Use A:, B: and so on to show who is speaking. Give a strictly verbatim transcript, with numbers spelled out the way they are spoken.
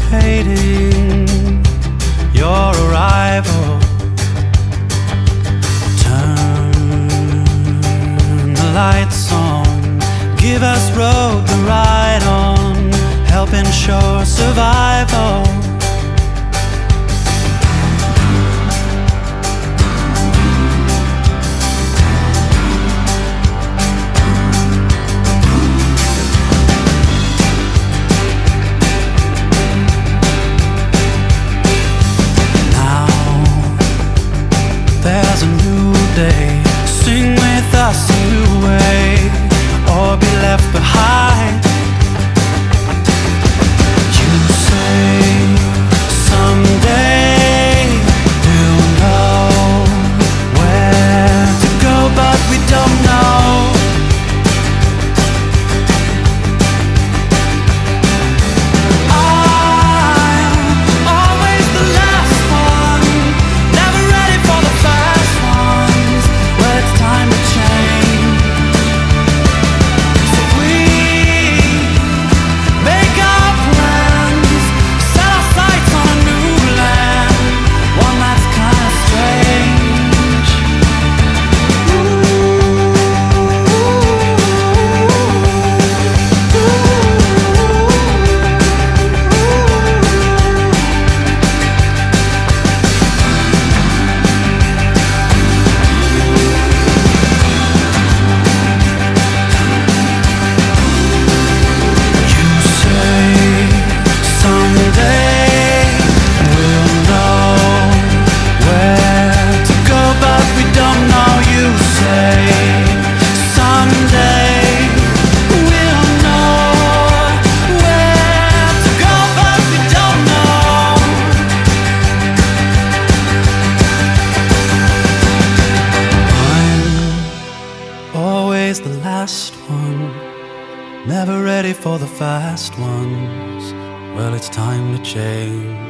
A: anticipating your arrival. Turn the lights on, give us road to ride on, help ensure survival. There's a new day, sing with us a new way, or be left behind. You say someday we'll know where to go, but we don't know. Always the last one, never ready for the fast ones. Well, it's time to change.